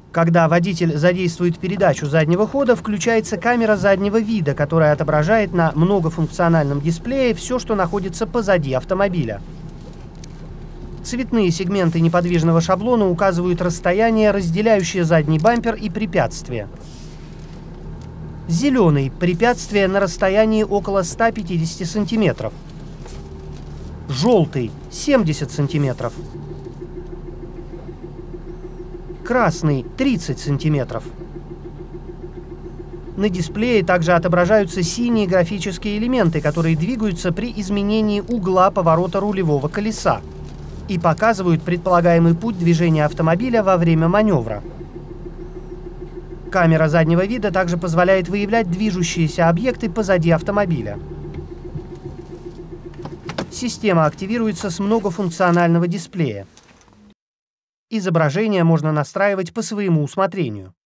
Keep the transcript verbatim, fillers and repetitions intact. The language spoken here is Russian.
Когда водитель задействует передачу заднего хода, включается камера заднего вида, которая отображает на многофункциональном дисплее все, что находится позади автомобиля. Цветные сегменты неподвижного шаблона указывают расстояние, разделяющее задний бампер и препятствие. Зеленый – препятствие на расстоянии около ста пятидесяти сантиметров. Желтый – семьдесят сантиметров. Красный – тридцать сантиметров. На дисплее также отображаются синие графические элементы, которые двигаются при изменении угла поворота рулевого колеса и показывают предполагаемый путь движения автомобиля во время маневра. Камера заднего вида также позволяет выявлять движущиеся объекты позади автомобиля. Система активируется с многофункционального дисплея. Изображение можно настраивать по своему усмотрению.